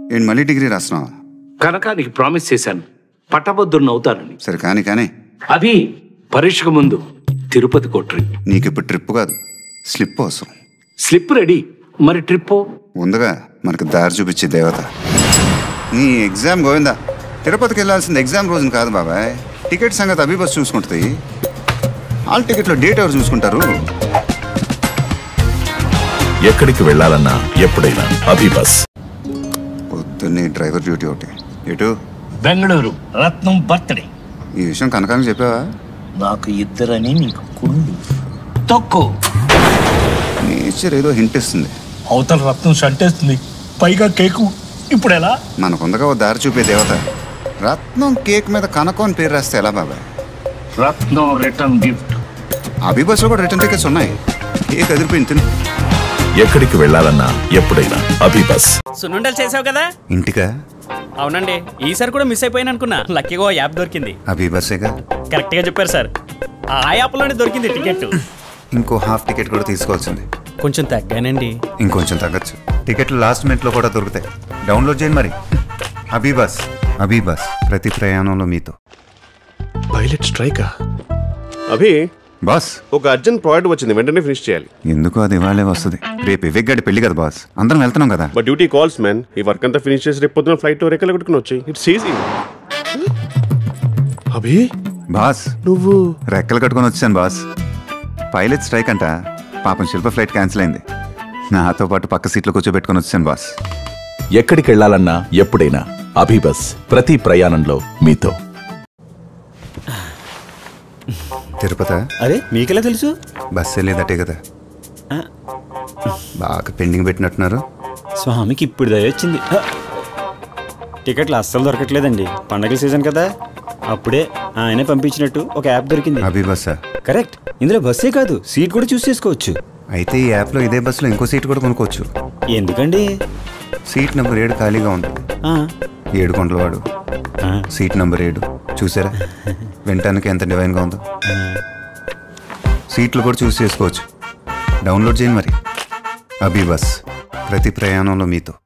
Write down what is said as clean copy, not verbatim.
ఏంటి మళ్ళీ డిగ్రీ రాస్తున్నావా? కనుక నీకు ప్రామిస్ చేశాను, పట్టభద్రుని అవుతానని. సరే కానీ కానీ అది పరీక్షకు ముందు తిరుపతి కొట్రి. నీకు ఇప్పుడు ట్రిప్ కాదు, స్లిప్ అవసరం. స్లిప్ రెడీ, మరి ట్రిప్ ఉందిగా మనకు దారి చూపించే దేవత. నీ ఎగ్జామ్ గోవిందా. తిరుపతికి వెళ్ళాల్సింది ఎగ్జామ్ రోజున కాదు బాబాయ్. టికెట్ సంగతి అభిబస్ చూసుకుంటుంది. హాల్ టికెట్లో డేట్ ఎవరు చూసుకుంటారు? ఎక్కడికి వెళ్ళాలన్నా ఎప్పుడైనా అభిబస్. పొద్దున్నే డ్రైవర్ డ్యూటీ ఒకటి. ఎటు? బెంగళూరు రత్నం బర్త్డే. ఈ విషయం కనకానికి చెప్పావా? నాకు ఇద్దరని నీకు కుళ్ళు తొక్కు. నేచర్ ఏదో హింట్ ఇస్తుంది. అవతల రత్నం షంటేస్తుంది, పైగా కేకు. ఇప్పుడు ఎలా? మనకుందగా ఓ దారి చూపే దేవత. రత్నం కేక్ మీద కనకం అని పేరు రాస్తే ఎలా బాబాయ్? రత్నం రిటర్న్ గిఫ్ట్. అభిబస్లో కూడా రిటర్న్ టికెట్స్ ఉన్నాయి. కేక్ అదిరిపోయింది, తిను. ఎక్కడికి వెళ్ళాలన్నా ఎప్పుడైనా అభిబస్. సున్నుండలు చేసావు కదా? ఇంటికా? అవునండి, ఈసారి కూడా మిస్ అయిపోయాను అనుకున్నా. లక్కీగా యాప్ దొరికింది. అభిబస్సేగా? కరెక్ట్ గా చెప్పారు సార్. ఆ యాప్ లోనే దొరికింది టికెట్. ఇంకో హాఫ్ టికెట్ కూడా తీసుకోవాల్సింది. కొంచెం తగ్గానండి. ఇంకొంచెం తగ్గచ్చు. టికెట్లు లాస్ట్ మినిట్లో కూడా దొరుకుతాయి. డౌన్లోడ్ చేయండి మరి. అభిబస్. అభిబస్, ప్రతి ప్రయాణంలో మీతో. పైలట్ స్ట్రైకా? అభి బాస్, ఒక అర్జెంట్ ప్రాజెక్ట్ వచ్చింది, వెంటనే ఫినిష్ చేయాలి. ఎందుకు అది ఇవాళే వస్తుంది. రేపు వివేక్ పెళ్లి కదా బాస్, అందరం వెళ్తున్నాం కదా. But duty calls man. ఈ వర్క్ అంతా ఫినిష్ చేసి రేపు పొద్దున ఫ్లైట్ రెక్కలు కొట్టుకుని వచ్చాయి. It's easy. అభి బాస్, నువ్వు రెక్కలు కట్టుకొని వచ్చాను బాస్. పైలట్ స్ట్రైక్ అంట. పాపం శిల్ప ఫ్లైట్ క్యాన్సిల్ అయింది. నాతో పాటు పక్క సీట్లో కూర్చోబెట్టుకొని వచ్చాను బాస్. ఎక్కడికి వెళ్ళాలన్నా ఎప్పుడైనా అభిబస్, ప్రతి ప్రయాణంలో మీతో. తిరుపతి? అరే మీకెలా తెలుసు? బస్సే లేదటే కదా. బాగా పెండింగ్ పెట్టినట్టున్నారు. స్వామికి ఇప్పుడు దయ వచ్చింది. టికెట్లు అస్సలు దొరకట్లేదండి. పండగల సీజన్ కదా, అప్పుడే ఆయనే పంపించినట్టు ఒక యాప్ దొరికింది. అభిబస్సా? కరెక్ట్. ఇందులో బస్సే కాదు, సీట్ కూడా చూస్ చేసుకోవచ్చు. అయితే ఈ యాప్లో ఇదే బస్సులో ఇంకో సీట్ కూడా కొనుక్కోవచ్చు. ఎందుకండి? సీట్ నెంబర్ 7 ఖాళీగా ఉంది. 7 కొండలవాడు, సీట్ నెంబర్ 7. చూసారా వినటానికి ఎంత డివైన్గా ఉందో. సీట్లు కూడా చూస్ చేసుకోవచ్చు. డౌన్లోడ్ చేయండి మరి. అభిబస్, ప్రతి ప్రయాణంలో మీతో.